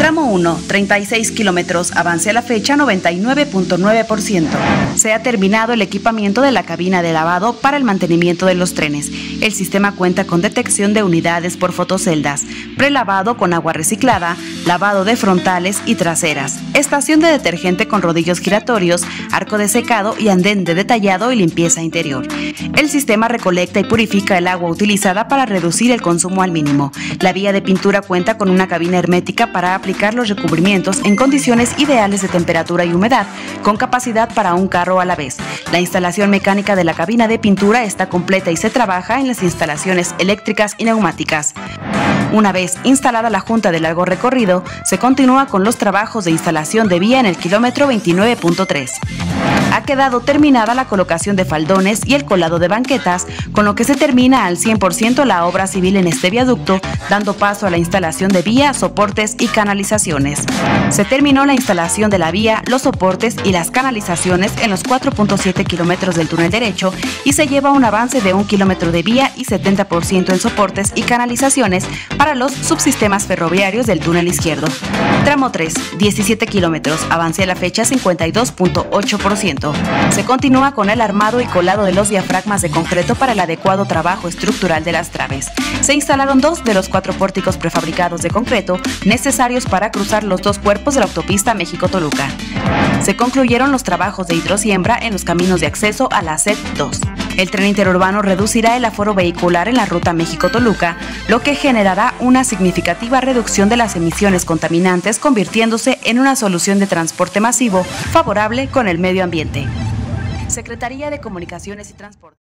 Tramo 1, 36 kilómetros, avance a la fecha 99.9%. Se ha terminado el equipamiento de la cabina de lavado para el mantenimiento de los trenes. El sistema cuenta con detección de unidades por fotoceldas, prelavado con agua reciclada, lavado de frontales y traseras, estación de detergente con rodillos giratorios, arco de secado y andén de detallado y limpieza interior. El sistema recolecta y purifica el agua utilizada para reducir el consumo al mínimo. La vía de pintura cuenta con una cabina hermética para aplicar los recubrimientos en condiciones ideales de temperatura y humedad, con capacidad para un carro a la vez. La instalación mecánica de la cabina de pintura está completa y se trabaja en las instalaciones eléctricas y neumáticas. Una vez instalada la junta de largo recorrido, se continúa con los trabajos de instalación de vía en el kilómetro 29.3. Ha quedado terminada la colocación de faldones y el colado de banquetas, con lo que se termina al 100% la obra civil en este viaducto, dando paso a la instalación de vía, soportes y canalizaciones. Se terminó la instalación de la vía, los soportes y las canalizaciones en los 4.7 kilómetros del túnel derecho y se lleva un avance de 1 kilómetro de vía y 70% en soportes y canalizaciones para los subsistemas ferroviarios del túnel izquierdo. Tramo 3, 17 kilómetros, avance a la fecha 52.8%. Se continúa con el armado y colado de los diafragmas de concreto para el adecuado trabajo estructural de las traves. Se instalaron 2 de los 4 pórticos prefabricados de concreto necesarios para cruzar los 2 cuerpos de la autopista México-Toluca. Se concluyeron los trabajos de hidrosiembra en los caminos de acceso a la SET 2. El tren interurbano reducirá el aforo vehicular en la ruta México-Toluca, lo que generará una significativa reducción de las emisiones contaminantes, convirtiéndose en una solución de transporte masivo favorable con el medio ambiente. Secretaría de Comunicaciones y Transporte.